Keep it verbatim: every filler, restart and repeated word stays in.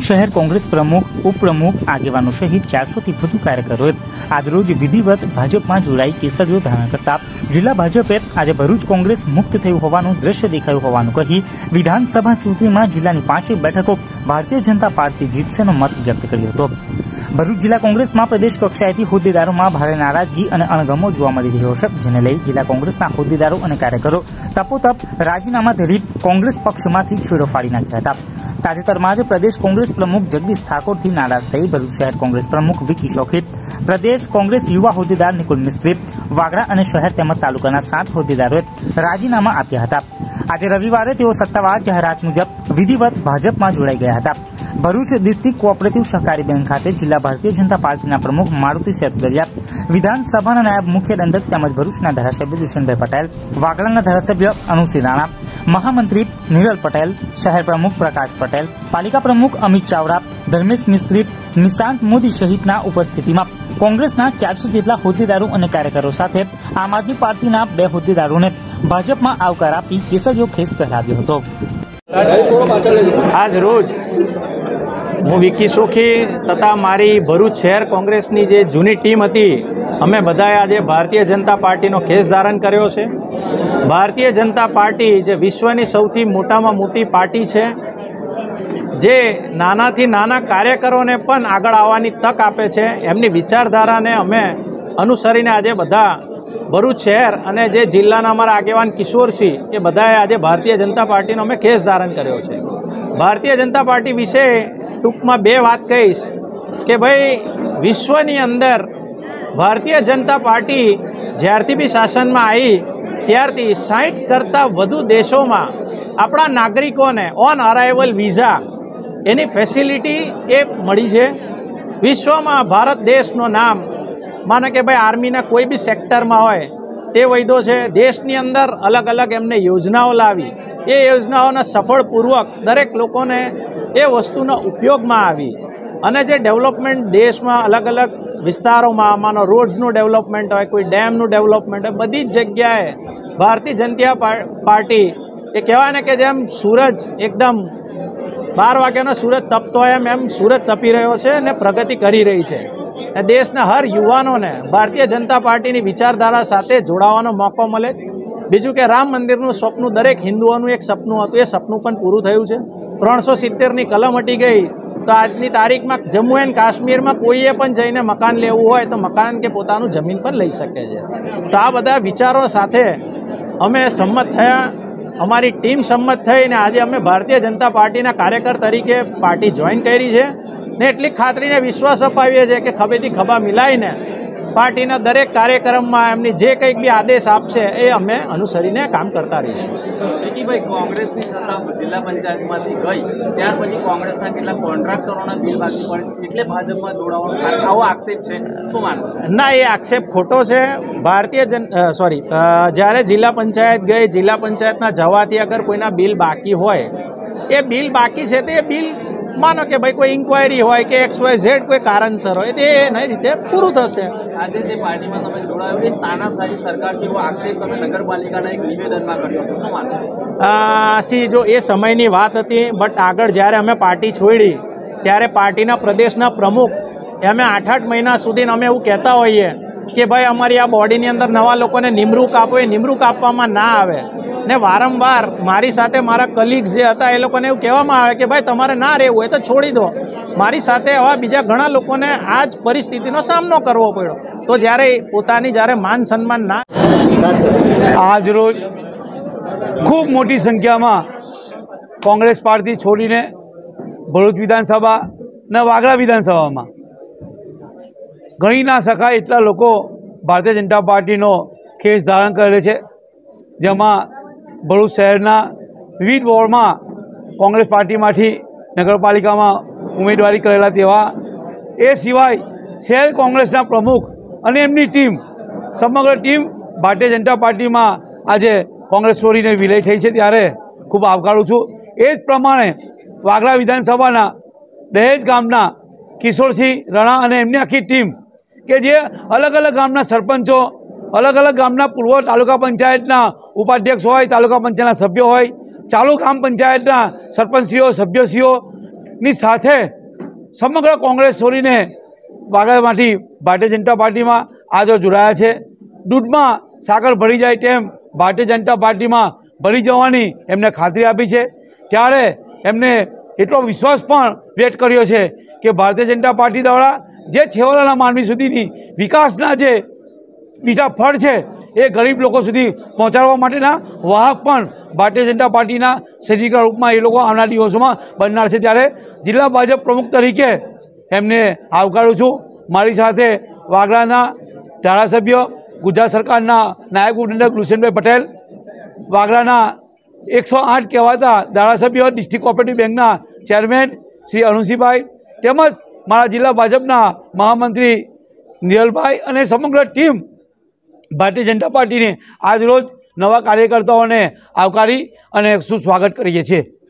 शहर कांग्रेस प्रमुख उपप्रमुख આગેવાનો સહિત ચારસો થી વધુ કાર્યકરોએ આજરોજ વિધિવત ભાજપમાં જોડાઈ કેસરીઓ ધારણ કરતા જિલ્લા ભાજપે આજે ભરૂચ કોંગ્રેસ મુક્ત થયું હોવાનું દ્રશ્ય દેખાયું હોવાનું કહી વિધાનસભા ચૂંટણીમાં જિલ્લાની પાંચેય બેઠકો ભારતીય જનતા પાર્ટી જીતશેનો મત વ્યક્ત કર્યો હતો। ભરૂચ જિલ્લા કોંગ્રેસમાં પ્રદેશ કક્ષાએથી હોદ્દેદારોમાં ભારે નારાજગી અને અણગમો જોવા મળી રહ્યો છે, જેને લઈ જિલ્લા કોંગ્રેસના હોદ્દેદારો અને કાર્યકરો તપોતપ રાજીનામા ધરી કોંગ્રેસ પક્ષમાંથી છેડો ફાડી નાખ્યા હતા। તાજેતરમાં જ પ્રદેશ કોંગ્રેસ પ્રમુખ જગદીશ ઠાકોરથી નારાજ થઈ ભરૂચ શહેર કોંગ્રેસ પ્રમુખ વિકી શોખીત, પ્રદેશ કોંગ્રેસ યુવા હોદ્દેદાર નિકુલ મિસ્ત્રી, વાગરા અને શહેર તેમજ તાલુકાના સાત હોદ્દેદારોએ રાજીનામા આપ્યા હતા। આજે રવિવારે તેઓ સત્તાવાર જાહેરાત મુજબ વિધિવત ભાજપમાં જોડાઈ ગયા હતા। ભરૂચ ડિસ્ટ્રિક્ટ કોઓપરેટિવ સહકારી બેંક ખાતે જિલ્લા ભારતીય જનતા પાર્ટીના પ્રમુખ મારુતિ સેતુદરિયા, વિધાનસભાના નાયબ મુખ્ય દંડક તેમજ ભરૂચના ધારાસભ્ય દુષ્યંતભાઈ પટેલ, વાગડાના ધારાસભ્ય અનુસિંહ રાણા, મહામંત્રી નિરલ પટેલ, શહેર પ્રમુખ પ્રકાશ પટેલ, પાલિકા પ્રમુખ અમિત ચાવડા, ધર્મેશ મિસ્ત્રી, નિશાંત મોદી સહિતના ઉપસ્થિતિમાં કોંગ્રેસના ચારસો જેટલા હોદ્દેદારો અને કાર્યકરો સાથે આમ આદમી પાર્ટીના બે હોદ્દેદારોને ભાજપમાં આવકાર આપી કેસરીયો ખેસ પહેરાવ્યો હતો। આજ રોજ હું વિકી સોખી તથા મારી ભરૂચ શહેર કોંગ્રેસની જે જૂની ટીમ હતી, અમે બધાએ આજે ભારતીય જનતા પાર્ટીનો ખેસ ધારણ કર્યો છે। ભારતીય જનતા પાર્ટી જે વિશ્વની સૌથી મોટામાં મોટી પાર્ટી છે, જે નાનાથી નાના કાર્યકરોને પણ આગળ આવવાની તક આપે છે, એમની વિચારધારાને અમે અનુસરીને આજે બધા ભરૂચ શહેર અને જે જિલ્લાના અમારા આગેવાન કિશોરસિંહ એ બધાએ આજે ભારતીય જનતા પાર્ટીનો અમે ખેસ ધારણ કર્યો છે। ભારતીય જનતા પાર્ટી વિશે ટૂંકમાં બે વાત કહીશ કે ભાઈ, વિશ્વની અંદર ભારતીય જનતા પાર્ટી જ્યારથી બી શાસનમાં આવી ત્યારથી સાઠ કરતાં વધુ દેશોમાં આપણા નાગરિકોને ઓન અરાઇવલ વિઝા એની ફેસિલિટી એ મળી છે। વિશ્વમાં ભારત દેશનું નામ માનો કે ભાઈ આર્મીના કોઈ બી સેક્ટરમાં હોય તે વૈધો છે। દેશની અંદર અલગ અલગ એમને યોજનાઓ લાવી, એ યોજનાઓના સફળપૂર્વક દરેક લોકોને એ વસ્તુના ઉપયોગમાં આવી અને જે ડેવલપમેન્ટ દેશમાં અલગ અલગ વિસ્તારોમાં માનો રોડ્સનું ડેવલપમેન્ટ હોય, કોઈ ડેમનું ડેવલપમેન્ટ હોય, બધી જ જગ્યાએ ભારતીય જનતા પાર્ટી એ કહેવાય ને કે જેમ સૂરજ એકદમ બાર વાગ્યાનો સૂરજ તપતો હોય એમ એમ સૂરજ તપી રહ્યો છે અને પ્રગતિ કરી રહી છે। દેશના હર યુવાનોને ભારતીય જનતા પાર્ટીની વિચારધારા સાથે જોડાવાનો મોકો મળે। બીજું કે રામ મંદિરનું સપનું દરેક હિન્દુઓનું એક સપનું હતું, એ સપનું પણ પૂરું થયું છે। ત્રણસો સિત્તેરની કલમ હટી ગઈ તો આજની તારીખમાં જમ્મુ એન્ડ કાશ્મીરમાં કોઈએ પણ જઈને મકાન લેવું હોય તો મકાન કે પોતાનું જમીન પણ લઈ શકે છે। તો આ બધા વિચારો સાથે અમે સંમત થયા, અમારી ટીમ સંમત થઈ ને આજે અમે ભારતીય જનતા પાર્ટીના કાર્યકર તરીકે પાર્ટી જોઈન કરી છે ને એટલી ખાતરીને વિશ્વાસ અપાવીએ છીએ કે ખભેથી ખભા મિલાવીને પાર્ટીના દરેક કાર્યક્રમમાં એમની જે કંઈક બી આદેશ આપશે એ અમે અનુસરીને કામ કરતા રહીશું। વિકીભાઈ, કોંગ્રેસની સત્તા જિલ્લા પંચાયતમાંથી ગઈ ત્યાર પછી કોંગ્રેસના કેટલાક કોન્ટ્રાક્ટરોના બિલ બાકી પડે છે, એટલે ભાજપમાં જોડાવાનો આવો આક્ષેપ છે, શું માનવું છે? ના, એ આક્ષેપ ખોટો છે। ભારતીય જન સોરી જ્યારે જિલ્લા પંચાયત ગઈ, જિલ્લા પંચાયતના જવાથી અગર કોઈના બિલ બાકી હોય, એ બિલ બાકી છે તો એ બિલ માનો કે ભાઈ કોઈ ઇન્ક્વાયરી હોય કે એક્સ વાય ઝેડ કોઈ કારણસર હોય તો એના રીતે પૂરું થશે। આજે જે પાર્ટીમાં તમે જોડાયો એ તાનાશાહી સરકાર છે એવો આક્ષેપ તમે નગરપાલિકાના એક નિવેદનમાં કર્યો હતો, શું માનો છો? સી જો એ સમયની વાત હતી, બટ આગળ જ્યારે અમે પાર્ટી છોડી ત્યારે પાર્ટીના પ્રદેશના પ્રમુખ અમે આઠ આઠ મહિના સુધી અમે એવું કહેતા હોઈએ કે ભાઈ અમારી આ બોડીની અંદર નવા લોકોને નિમણૂક આપો, એ નિમણૂક આપવામાં ના આવે ને વારંવાર મારી સાથે મારા કલીગ્સ જે હતા એ લોકોને એવું કહેવામાં આવે કે ભાઈ તમારે ના રહેવું હોય તો છોડી દો। મારી સાથે આવા બીજા ઘણા લોકોને આ જ પરિસ્થિતિનો સામનો કરવો પડ્યો। તો જ્યારે પોતાની જ્યારે માન સન્માન ના આજ રોજ ખૂબ મોટી સંખ્યામાં કોંગ્રેસ પાર્ટી છોડીને ભરૂચ વિધાનસભા અને વાગરા વિધાનસભામાં ગણી ના શકાય એટલા લોકો ભારતીય જનતા પાર્ટીનો ખેસ ધારણ કરે છે, જેમાં ભરૂચ શહેરના વિવિધ વોર્ડમાં કોંગ્રેસ પાર્ટીમાંથી નગરપાલિકામાં ઉમેદવારી કરેલા તેવા, એ સિવાય શહેર કોંગ્રેસના પ્રમુખ અને એમની ટીમ સમગ્ર ટીમ ભારતીય જનતા પાર્ટીમાં આજે કોંગ્રેસ છોડીને વિલય થઈ છે, ત્યારે ખૂબ આવકારું છું। એ જ પ્રમાણે વાગરા વિધાનસભાના દહેજ ગામના કિશોરસિંહ રાણા અને એમની આખી ટીમ કે જે અલગ અલગ ગામના સરપંચો, અલગ અલગ ગામના પૂર્વ તાલુકા પંચાયતના ઉપાધ્યક્ષ હોય, તાલુકા પંચાયતના સભ્યો હોય, ચાલુ ગ્રામ પંચાયતના સરપંચશ્રીઓ, સભ્યશ્રીઓ ની સાથે સમગ્ર કોંગ્રેસ છોડીને વાગરામાંથી ભારતીય જનતા પાર્ટીમાં આજે જોડાયા છે. દૂધમાં સાકર ભળી જાય તેમ ભારતીય જનતા પાર્ટીમાં ભળી જવાની એમને ખાતરી આપી છે. ત્યારે એમને એટલો વિશ્વાસ પણ વ્યક્ત કર્યો છે કે ભારતીય જનતા પાર્ટી દ્વારા જે છેવાડાના માનવી સુધીની વિકાસના જે મીઠા ફળ છે એ ગરીબ લોકો સુધી પહોંચાડવા માટેના વાહક પણ ભારતીય જનતા પાર્ટીના સૈનિકના રૂપમાં એ લોકો આવનાર દિવસોમાં બનનાર છે. ત્યારે જિલ્લા ભાજપ પ્રમુખ તરીકે એમને આવકારું છું. મારી સાથે વાગરાના ધારાસભ્ય, ગુજરાત સરકારના નાયબ ગવર્નર લુસેનભાઈ પટેલ, વાગરાના એકસો આઠ કહેવાતા ધારાસભ્ય, ડિસ્ટ્રિક્ટ કોઓપરેટિવ બેંકના ચેરમેન શ્રી અરુણસિંહભાઈ, તેમજ મારા જિલ્લા ભાજપના મહામંત્રી નિયલભાઈ અને સમગ્ર ટીમ ભારતીય જનતા પાર્ટીને આજરોજ નવા કાર્યકર્તાઓને આવકારી અને સુસ્વાગત કરીએ છીએ.